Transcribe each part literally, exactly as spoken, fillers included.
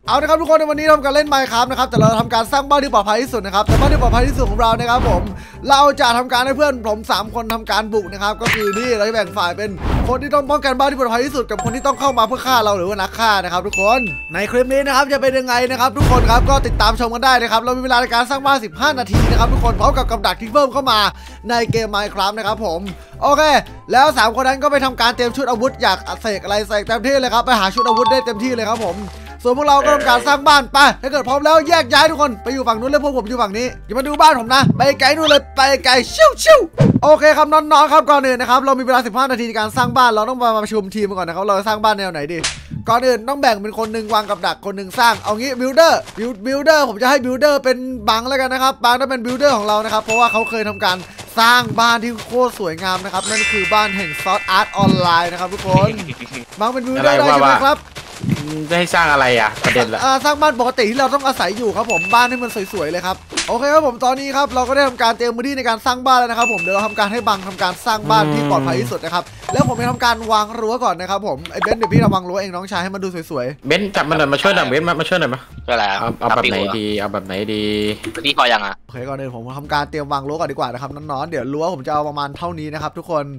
เอาละครับทุกคนในวันนี้ทำการเล่น Minecraft นะครับแต่เราทำการสร้างบ้านที่ปลอดภัยที่สุดนะครับแต่บ้านที่ปลอดภัยที่สุดของเรานะครับผมเราจะทำการให้เพื่อนผมสามคนทำการบุกนะครับก็คือนี่เราจะแบ่งฝ่ายเป็นคนที่ต้องป้องกันบ้านที่ปลอดภัยที่สุดกับคนที่ต้องเข้ามาเพื่อฆ่าเราหรือว่านักฆ่านะครับทุกคนในคลิปนี้นะครับจะเป็นยังไงนะครับทุกคนครับก็ติดตามชมกันได้นะครับเรามีเวลาในการสร้างบ้านสิบห้านาทีนะครับทุกคนพร้อมกับกับดักที่เพิ่มเข้ามาในเกม Minecraft นะครับผมโอเคแล้วสามคนนั้นก็ไปทำการเตรียมชุดอาวุธอยากเสกอะไรใส่เต็มที่เลยครับไปหาชุดอาวุธได้เต็มที่เลยครับผมส่วนพวกเราก็ทำการสร้างบ้านไปถ้าเกิดพร้อมแล้วแยกย้ายทุกคนไปอยู่ฝั่งนู้นแล้วพวกผมอยู่ฝั่งนี้อย่ามาดูบ้านผมนะไปไกลนู่นเลยไปไกลชิวชิวโอเคครับน้องๆครับก่อนอื่นนะครับเรามีเวลาสิบห้านาทีในการสร้างบ้านเราต้องมาประชุมทีมก่อนนะครับเราจะสร้างบ้านแนวไหนดีก่อนอื่นต้องแบ่งเป็นคนหนึ่งวางกับดักคนหนึ่งสร้างเอางี้บิลเดอร์บิลเดอร์ผมจะให้บิลเดอร์เป็นบังแล้วกันนะครับบังต้องเป็นบิลเดอร์ของเรานะครับเพราะว่าเขาเคยทำการสร้างบ้านที่โคตรสวยงามนะครับนั่นคือบ้านแห่งซอสอาร์ตออนไลน์นะครับทุกคนบังเป็นบิลเดอร์ได้ใช่ไหมครับจะให้สร้างอะไรอ่ะประเด็นละสร้างบ้านปกติที่เราต้องอาศัยอยู่ครับผมบ้านให้มันสวยๆเลยครับโอเคครับผมตอนนี้ครับเราก็ได้ทำการเตรียมพื้นที่ในการสร้างบ้านแล้วนะครับผมเดี๋ยวเราทำการให้บังทำการสร้างบ้านที่ปลอดภัยที่สุดนะครับแล้วผมจะทำการวางรั้วก่อนนะครับผมไอ้เบนซ์เดี๋ยวพี่ระวังรั้วเองน้องชายให้มันดูสวยๆเบนซ์จับมันหน่อยมาช่วยหน่อยเบนซ์มาช่วยหน่อยมาช่วยอะไรเอาเอาแบบไหนดีเอาแบบไหนดีพี่พอยังอ่ะโอเคก่อนอื่นผมทำการเตรียมวางรั้วก่อนดีกว่านะครับน้องๆเดี๋ยวรั้วผมจะเอาประมาณเท่านี้นะครับทุกคน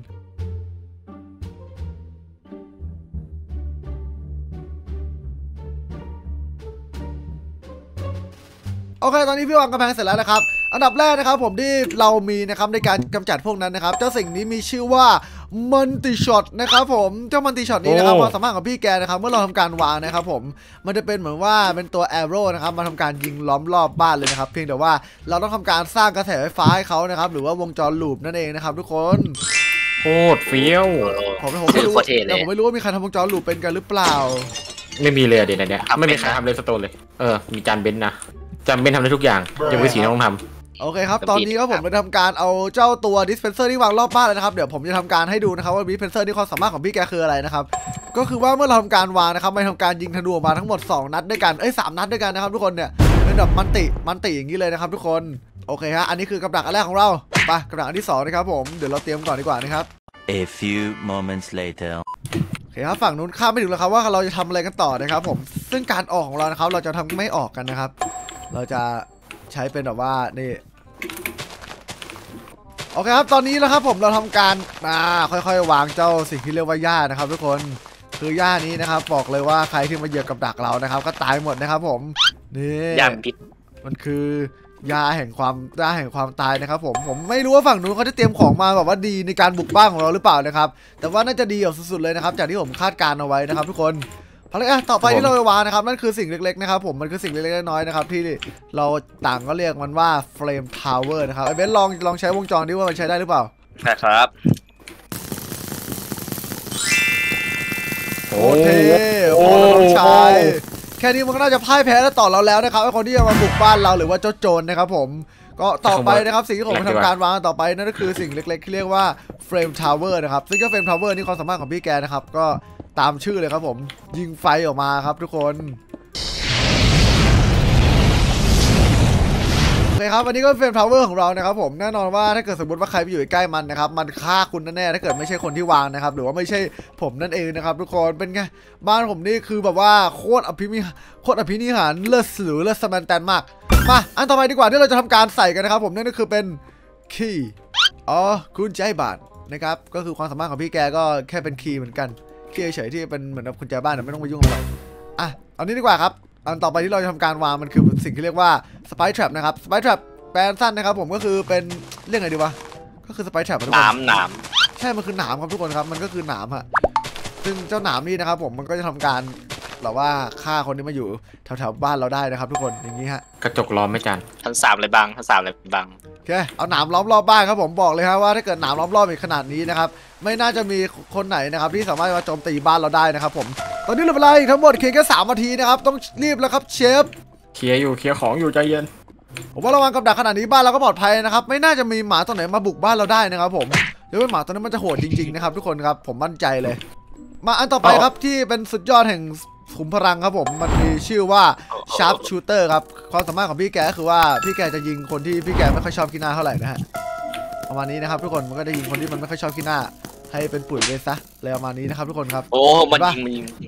โอเคตอนนี้พี่วางกำแพงเสร็จแล้วนะครับอันดับแรกนะครับผมที่เรามีนะครับในการกำจัดพวกนั้นนะครับเจ้าสิ่งนี้มีชื่อว่ามันติช็อตนะครับผมเจ้ามันติช็อตนี้นะครับความสามารถของพี่แกนะครับเมื่อเราทำการวางนะครับผมมันจะเป็นเหมือนว่าเป็นตัวแอโร่นะครับมาทำการยิงล้อมรอบบ้านเลยนะครับเพียงแต่ว่าเราต้องทำการสร้างกระแสไฟฟ้าให้เขานะครับหรือว่าวงจรลูปนั่นเองนะครับทุกคนโคตรเฟี้ยวผมผมไม่รู้แต่ผมไม่รู้ว่ามีใครทำวงจรลูปเป็นกันหรือเปล่าไม่มีเลยเดี๋ยวนี้ไม่มีใครทำเลยสโตนเลยเออมีจานเบนซ์นะจำเป็นทำได้ทุกอย่างยังไม่สีต้องทำโอเคครับตอนนี้ก็ผมจะทำการเอาเจ้าตัวดิสเพนเซอร์ที่วางรอบบ้านเลยนะครับเดี๋ยวผมจะทำการให้ดูนะครับว่าดิสเพนเซอร์ที่ความสามารถของพี่แกคืออะไรนะครับก็คือว่าเมื่อเราทำการวางนะครับมันทำการยิงธนูออกมาทั้งหมดสองนัดด้วยกันเอ้ยสามนัดด้วยกันนะครับทุกคนเนี่ยเป็นแบบมันติมันติอย่างนี้เลยนะครับทุกคนโอเคฮะอันนี้คือกับดักอันแรกของเราไปกับดักอันที่สองนะครับผมเดี๋ยวเราเตรียมก่อนดีกว่านะครับ A few moments later โอเคครับฝั่งนู้นข้ามไม่ถึงแล้วครับว่าเราจะทำอะไรกันต่อนะครับผมซึ่งการออกของเรานะครับเราจะทำไม่ออกกันนะครับเราจะใช้เป็นแบบว่านี่โอเคครับตอนนี้นะครับผมเราทำการอ่าค่อยๆวางเจ้าสิ่งที่เรียกว่าหญ้านะครับทุกคนคือหญ้านี้นะครับบอกเลยว่าใครที่มาเหยียบกับดักเรานะครับก็ตายหมดนะครับผมนี่หญ้าพิษมันคือยาแห่งความยาแห่งความตายนะครับผมผมไม่รู้ว่าฝั่งนู้นเขาจะเตรียมของมาแบบว่าดีในการบุกบ้านของเราหรือเปล่านะครับแต่ว่าน่าจะดีแบบสุดๆเลยนะครับจากที่ผมคาดการเอาไว้นะครับทุกคนภารกิจต่อไปที่เราจะวางนะครับนั่นคือสิ่งเล็กๆนะครับผมมันคือสิ่งเล็กๆน้อยๆนะครับที่เราต่างก็เรียกมันว่า Flame Tower นะครับไอ้เบนซ์ลองลองใช้วงจรดิว่ามันใช้ได้หรือเปล่านะครับโอเคโอ้ชายแค่นี้มันก็น่าจะพ่ายแพ้แล้วต่อเราแล้วนะครับไอ้คนที่จะมาบุกบ้านเราหรือว่าเจ้าโจรนะครับผมก็ต่อไปนะครับสิ่งที่ผมทำการวางต่อไปนั่นก็คือสิ่งเล็กๆที่เรียกว่า Flame Tower นะครับซึ่งก็ Flame Tower นี่ความสามารถของพี่แกนะครับก็ตามชื่อเลยครับผมยิงไฟออกมาครับทุกคนโอเคครับวันนี้ก็เป็น Power ของเรานะครับผมแน่นอนว่าถ้าเกิดสมมติว่าใครไปอยู่ใกล้มันนะครับมันฆ่าคุณแน่ๆถ้าเกิดไม่ใช่คนที่วางนะครับหรือว่าไม่ใช่ผมนั่นเองนะครับทุกคนเป็นไงบ้านผมนี่คือแบบว่าโคตรอภิมิโคตรอภินิหารเลิศหรือเลิศสมันแตนมากมาอันต่อไปดีกว่าที่เราจะทำการใส่กันนะครับผมนั่นก็คือเป็นคีย์อ๋อกุญแจบ้านนะครับก็คือความสามารถของพี่แกก็แค่เป็นคีย์เหมือนกันที่เฉยๆที่เป็นเหมือนกับกุญแจบ้านแต่ไม่ต้องไปยุ่งกับมันอ่ะเอานี้ดีกว่าครับอันต่อไปที่เราจะทำการวางมันคือสิ่งที่เรียกว่าสไปร์แทรปนะครับสไปร์แทรปแปลสั้นนะครับผมก็คือเป็นเรื่องไงดีวะก็คือสไปร์แทรปหนามหนามใช่มันคือหนามครับทุกคนครับมันก็คือหนามฮะซึ่งเจ้าหนามนี่นะครับผมมันก็จะทำการแบบว่าฆ่าคนที่มาอยู่แถวๆบ้านเราได้นะครับทุกคนอย่างนี้ฮะกระจกล้อมไม่จันชั้นสามเลยบังชั้นสามเลยบังโอเคเอาหนามล้อมรอบบ้านครับผมบอกเลยครับว่าถ้าเกิดหนามล้อมรอบอีกขนาดนี้นะครับไม่น่าจะมีคนไหนนะครับที่สามารถมาโจมตีบ้านเราได้นะครับผมตอนนี้เหลือเวลาอีกทั้งหมดเพียงแค่สามนาทีนะครับต้องรีบแล้วครับเชฟเคลียร์อยู่เคลียร์ของอยู่ใจเย็นผมว่าระวังกับดักขนาดนี้บ้านเราก็ปลอดภัยนะครับไม่น่าจะมีหมาตัวไหนมาบุกบ้านเราได้นะครับผมเดี๋ยวหมาตัวนั้นมันจะโหดจริงๆนะครับทุกคนครับผมมั่นใจเลยมาอันต่อไปครับที่เป็นสุดยอดแห่งขุมพลังครับผมมันมีชื่อว่า Sharp Shooter ครับความสามารถของพี่แกก็คือว่าพี่แกจะยิงคนที่พี่แกไม่ค่อยชอบขี้หน้าเท่าไหร่นะฮะประมาณนี้นะครับทุกคนมันก็จะยิงคนที่มันไม่ค่อยชอบขี้หน้าให้เป็นปุ๋ยเลยซะเลยประมาณนี้นะครับทุกคนครับโอ้มันยิงมันยิง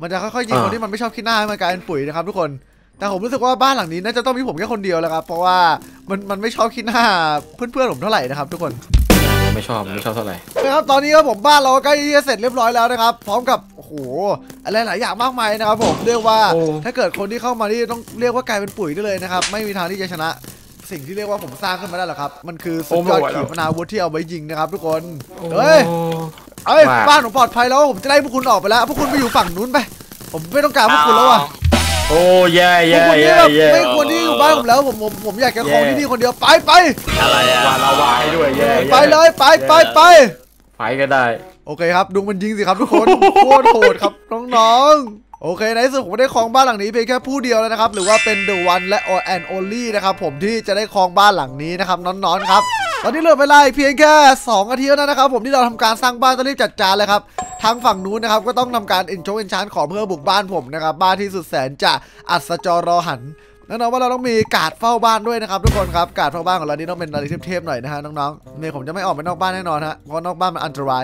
มันจะค่อยๆยิงคนที่มันไม่ชอบขี้หน้าให้มันกลายเป็นปุ๋ยนะครับทุกคนแต่ผมรู้สึกว่าบ้านหลังนี้น่าจะต้องมีผมแค่คนเดียวแล้วครับเพราะว่ามันมันไม่ชอบขี้หน้าเพื่อนๆผมเท่าไหร่นะครับทุกคนไม่ชอบไม่ชอบเท่าไหร่นะครับตอนนี้ครับผมบ้านเราใกล้จะเสร็จเรียบร้อยแล้วนะครับพร้อมกับโอ้โหอะไรหลายอย่างมากมายนะครับผมเรียกว่าถ้าเกิดคนที่เข้ามาที่ต้องเรียกว่ากลายเป็นปุ๋ยได้เลยนะครับไม่มีทางที่จะชนะสิ่งที่เรียกว่าผมสร้างขึ้นมาได้หรอกครับมันคือสุดยอดขีปนาวุธที่เอาไว้ยิงนะครับทุกคนเฮ้ยเอ้ยบ้านผมปลอดภัยแล้วผมจะไล่พวกคุณออกไปแล้วพวกคุณไปอยู่ฝั่งนู้นไปผมไม่ต้องการพวกคุณแล้วอ่ะโอ้แย่แย่แย่แย่ไม่ควรที่อยู่บ้านผมแล้วผมผมผมอยากจะครองที่นี่คนเดียวไปไปอะไรอะวาลาวาให้ด้วยแย่ไปเลยไปไปไปไปก็ได้โอเคครับดูมันยิงสิครับทุกคนโคตรโหดครับน้องๆโอเคในที่สุดผมได้ครองบ้านหลังนี้เพียงแค่ผู้เดียวแล้วนะครับหรือว่าเป็น the one และ and only นะครับผมที่จะได้ครองบ้านหลังนี้นะครับน้องๆครับตอนนี้เหลือเวลาเพียงแค่สองนาทีเท่านั้นนะครับผมที่เราทำการสร้างบ้านต้องรีบจัดจานเลยครับทางฝั่งนู้นนะครับก็ต้องทำการเอ็นโชเอ็นชานของเพื่อบุกบ้านผมนะครับบ้านที่สุดแสนจะอัศจรรอหันแน่นอนว่าเราต้องมีการ์ดเฝ้าบ้านด้วยนะครับทุกคนครับการ์ดเฝ้าบ้านของเรานี่ต้องเป็นอะไรเทพๆหน่อยนะฮะน้องๆเนี่ยผมจะไม่ออกไปนอกบ้านแน่นอนฮะเพราะนอกบ้านมันอันตราย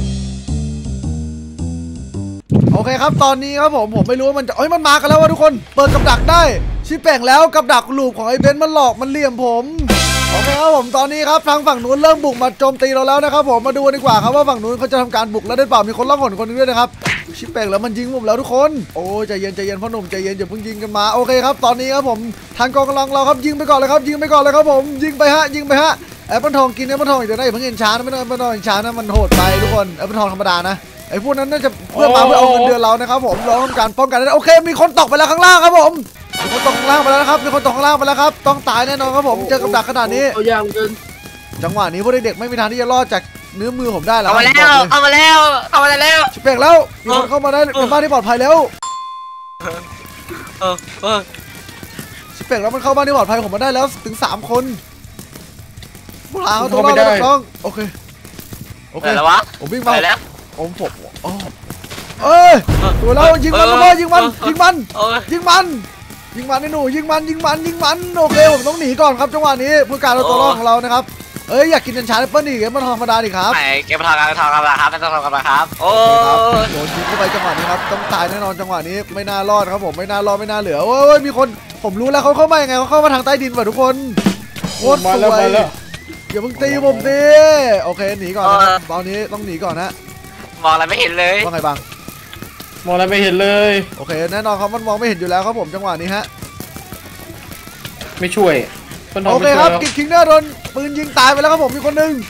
โอเคครับตอนนี้ครับผมผมไม่รู้ว่ามันจะเอ้ยมันมากันแล้วว่าทุกคนเปิดกับดักได้ชิปแป่งแล้วกับดักลูปของไอ้เบนซ์มันหลอกมันเหลี่ยมผมโอเคครับผมตอนนี้ครับทางฝั่งนู้นเริ่มบุกมาโจมตีเราแล้วนะครับผมมาดูดีกว่าครับว่าฝั่งนู้นเขาจะทำการบุกแล้วได้เปล่ามีคนล่องหนคนนึงด้วยนะครับชิปแป่งแล้วมันยิงผมแล้วทุกคนโอ้ใจเย็นใจเย็นพ่อหนุ่มใจเย็นอย่าเพิ่งยิงกันมาโอเคครับตอนนี้ครับผมทางกองกำลังเราครับยิงไปก่อนเลยครับยิงไปก่อนเลยครับผมยิงไปฮะยิงไปฮะแอปเปิลทองกินแอปเปิลทองอีกเดี๋ยวได้เพิ่งเอ็นชาร์นะไม่ต้องแอปเปิลทองเอ็นชาร์นะมันโหดไปทุกคนแอปเปิลทองธรรมดานะไอ้พวกนั้นน่าจะเพื่อมาเพื่อเอาเงินเดือนเรานะครับผมเราต้องการป้องกันได้โอเคมีคนตกไปแล้วข้างล่างครับผมมีคนตกข้างล่างไปแล้วนะครับมีคนตกข้างล่างไปแล้วครับต้องตายแน่นอนครับผมเจอกับดักขนาดนี้เอายางเกินจังหวะนี้พวกเด็กๆไม่มีทางที่จะรอดจากเนื้อมือผมได้แล้วเอามาแล้วเอามาแล้วเอามาแล้วชิบเป่งแล้วมีคนเข้ามาได้เป็นบ้านที่ปลอดภัยแล้วเออเออชิบเป่งแล้วมันเข้าบ้านที่ปลอดภัยผมมาได้แล้วถึงสามคนพวกเราตัวรอดแล้วน้องโอเคโอเคแล้ววะผมวิ่งมาแล้วผมผมเอ้ยตัวเรายิงมันเลยยิงมันยิงมันยิงมันยิงมันไอ้หนูยิงมันยิงมันยิงมันโอเคผมต้องหนีก่อนครับจังหวะนี้เพื่อการเอาตัวรอดของเรานะครับเอ้ยอยากกินกัญชาแอปเปิ้ลดิเก็บมันธรรมดาดิครับไม่เก็บทองกันทองกันครับไม่ต้องทองกันครับโอ้โดนยิงเข้าไปจังหวะนี้ครับต้องตายแน่นอนจังหวะนี้ไม่น่ารอดครับผมไม่น่ารอดไม่น่าเหลือโอ้ยมีคนผมรู้แล้วเขาเข้ามายังไงเขาเข้ามาทางใต้ดินว่ะทุกคนโคตรสวยอย่าเพิ่งตีผมดิโอเคหนีก่อนนะครับตอนนี้ต้องหนีก่อนนะมองอะไรไม่เห็นเลยว่าไงบ้างมองอะไรไม่เห็นเลยโอเคแน่นอนครับมันมองไม่เห็นอยู่แล้วครับผมจังหวะนี้ฮะไม่ช่วยโอเคครับกิกคิงเนอร์โดนปืนยิงตายไปแล้วครับผมมีคนหนึ่ง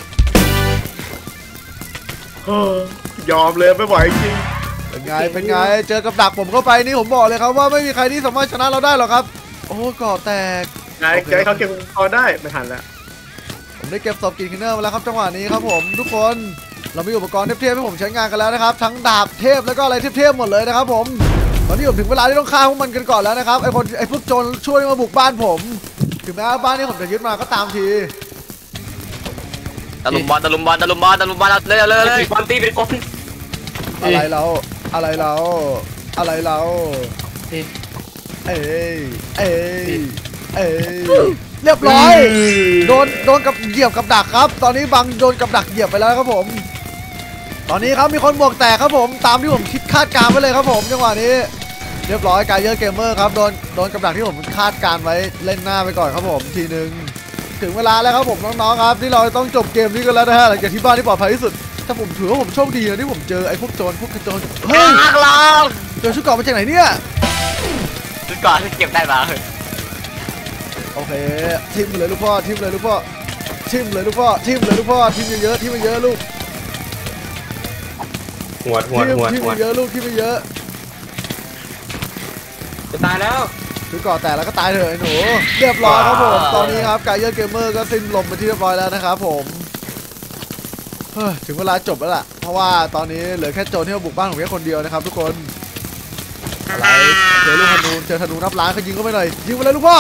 ยอมเลยไม่ไหวจริงเป็นไงเป็นไงเจอกับดักผมเข้าไปนี่ผมบอกเลยครับว่าไม่มีใครที่สามารถชนะเราได้หรอกครับโอ้ก่อแตกนายใจเขาเก็บคอได้ไม่ทันแล้วผมได้เก็บศพกิกคิงเนอร์มาแล้วครับจังหวะนี้ครับผมทุกคนเรามีอุปกรณ์เทพๆให้ผมใช้งานกันแล้วนะครับทั้งดาบเทพแล้วก็อะไรเทพๆหมดเลยนะครับผมตอนนี้ผมถึงเวลาที่ต้องฆ่าพวกมันกันก่อนแล้วนะครับไอคนไอพวกโจรช่วยมาบุกบ้านผมถึงแม้บ้านนี้ผมจะยึดมาก็ตามทีตะลุมบอลตะลุมบอลตะลุมบอลตะลุมบอลเลยเลยเลยบอลตีเป็นคนอะไรเราอะไรเราอะไรเราเอ้ยเอ้ยเอ้ยเรียบร้อยโดนโดนกับเหยียบกับดักครับตอนนี้บังโดนกับดักเหยียบไปแล้วครับผมตอนนี้ครับมีคนบวกแตกครับผมตามที่ผมคิดคาดการไว้เลยครับผมจังหวะนี้เรียบร้อยกายเยอร์เกมเมอร์ครับโดนโดนกับดักที่ผมคาดการไว้เล่นหน้าไปก่อนครับผมทีนึงถึงเวลาแล้วครับผมน้องๆครับที่เราต้องจบเกมนี้กันแล้วนะฮะหลังจากที่บ้านที่ปลอดภัยที่สุดถ้าผมถือว่าผมโชคดีนะที่ผมเจอไอ้พวกโจรพวกกระโจนเฮ้ยเจอชุดเกราะมาจากไหนเนี่ยชุดเกราะที่เก็บได้มาโอเคทิมเลยลูกพ่อทิมเลยลูกพ่อทิมเลยลูกพ่อทิมเลยลูกพ่อทิมเยอะๆทิมเยอะลูกหัวหัวหัวทิมเยอะลูกทิมเยอะจะตายแล้วคือก่อแต่แล้วก็ตายเถอะไอ้หนูเรียบร้อยครับผมตอนนี้ครับกายเยอร์เกมเมอร์ก็สิ้นลมไปที่เรียบร้อยแล้วนะครับผมถึงเวลาจบแล้วล่ะเพราะว่าตอนนี้เหลือแค่โจรที่มาบุกบ้านผมแค่คนเดียวนะครับทุกคนอะไรเจอลูกธนูเจอธนูนับล้านเขายิงเข้าไปหน่อยยิงไปเลยลูกพ่อ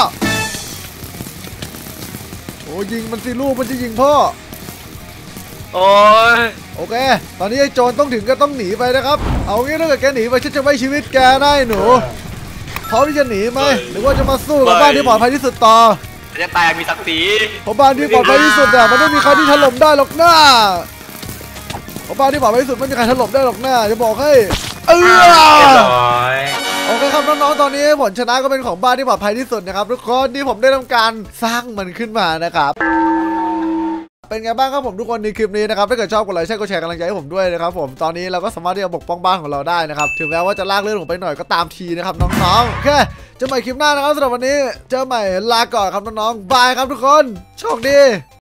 โอ้ยิงมันสิลูกมันจะยิงพ่อโอ้ยโอเคตอนนี้ไอ้โจรต้องถึงก็ต้องหนีไปนะครับเอางี้ถ้าเกิดแกหนีไปฉันจะไม่ชีวิตแกได้หนูพร้อมที่จะหนีไหมหรือว่าจะมาสู้กับบ้านที่ปลอดภัยที่สุดต่อจะตายมีศักดิ์ศรีเพราะบ้านที่ปลอดภัยที่สุดอ่ะมันไม่มีใครที่ถล่มได้หรอกหน้าเพราะบ้านที่ปลอดภัยที่สุดไม่มีใครถล่มได้หรอกหน้าจะบอกให้เอเรียบอร้อยโอเคครับน้องๆตอนนี้ผลชนะก็เป็นของบ้านที่ปลอดภัยที่สุดนะครับทุกคนที่ผมได้ทำการสร้างมันขึ้นมานะครับเป็นไงบ้างครับผมทุกคนในคลิปนี้นะครับถ้าเกิดชอบกดไลค์ใช่กดแชร์กำลังใจให้ผมด้วยนะครับผมตอนนี้เราก็สามารถที่จะปกป้องบ้านของเราได้นะครับถึงแม้ว่าจะลากเลื่อนผมไปหน่อยก็ตามทีนะครับน้องๆโอเคเจอใหม่คลิปหน้านะครับสำหรับวันนี้เจอใหม่ลาก่อนครับน้องๆบายครับทุกคนโชคดี